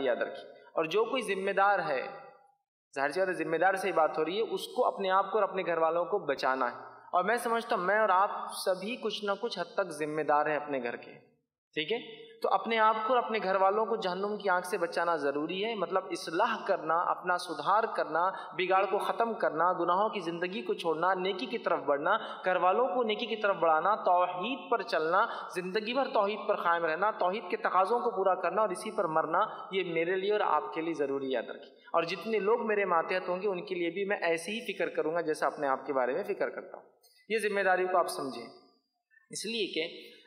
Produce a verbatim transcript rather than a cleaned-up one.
یاد رکھیں. اور جو کوئی ذمہ دار ہے، ظاہر سی بات ہے ذمہ دار سے ہی بات ہو رہی ہے، اس کو اپنے آپ کو اور اپنے گھر والوں کو بچانا ہے. اور میں سمجھتا ہوں میں اور آپ سبھی کچھ نہ کچھ حد تک ذمہ دار ہیں اپنے گھر کے، ٹھیک ہے. تو اپنے آپ کو اور اپنے گھر والوں کو جہنم کی آنکھ سے بچانا ضروری ہے. مطلب اصلاح کرنا، اپنا سدھار کرنا، بگاڑ کو ختم کرنا، گناہوں کی زندگی کو چھوڑنا، نیکی کی طرف بڑھنا، گھر والوں کو نیکی کی طرف بڑھانا، توحید پر چلنا، زندگی بھر توحید پر قائم رہنا، توحید کے تقاضوں کو پورا کرنا اور اسی پر مرنا، یہ میرے لیے اور آپ کے لیے ضروری یاد رکھیں. اور جتنے لوگ میرے ماتحت ہوں گے ان کے لیے بھی میں ایسی ہی فکر کروں گا جیسا اپنے آپ کے بارے میں فکر کرتا ہوں. یہ ذمہ داری کو آپ سمجھیں، اس لیے کہ